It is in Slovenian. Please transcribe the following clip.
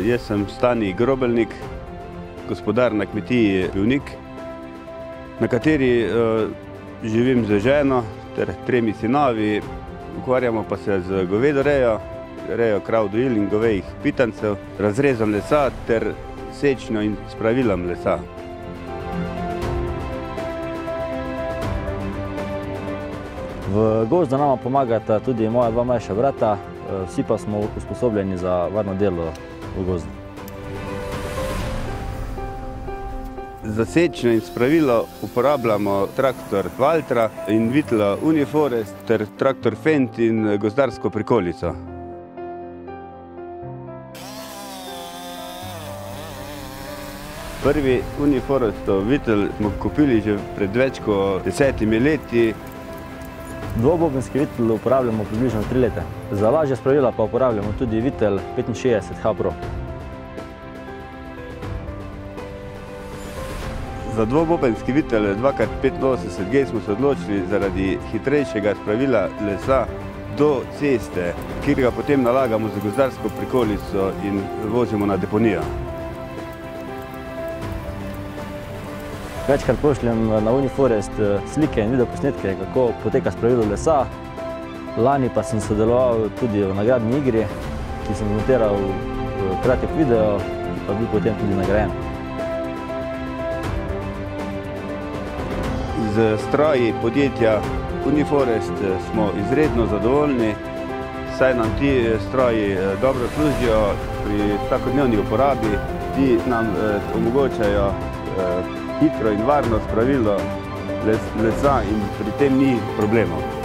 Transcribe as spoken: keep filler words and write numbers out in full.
Jaz sem Stani Grobelnik, gospodar na kmetiji Pivnik, na kateri živim z ženo ter tremi sinovi. Ukvarjamo pa se z govedorejo, rejo krav dojil in govejih pitancev, razrezom lesa ter sečnjo in spravilom lesa. V gozdu nama pomagata tudi moja dva mlajša brata, vsi pa smo usposobljeni za varno delo v gozdu. Za sečnjo in spravilo uporabljamo traktor Valtra in vitlo Uniforest ter traktor Fendt in gozdarsko prikolico. Prvi Uniforestov vitel smo kupili že pred več kot desetimi leti. Dvobobenski vitel uporabljamo približno tri leta. Za lažje spravila pa uporabljamo tudi vitel petinšestdeset H Pro. Za dvobobenski vitel dva krat petinosemdeset G smo se odločili zaradi hitrejšega spravila lesa do ceste, kjer ga potem nalagamo z gozdarsko prikolico in vozimo na deponijo. Večkrat pošljem na Uniforest slike in videoposnetke, kako poteka spravilo lesa. Lani pa sem sodeloval tudi v nagradni igri, ki sem zmontiral kratek video, pa bil potem tudi nagrajen. Z stroji podjetja Uniforest smo izredno zadovoljni, saj nam ti stroji dobro služijo pri vsakodnevni uporabi. Ti nam omogočajo hitro in varno spravilo lesa in pri tem ni problemov.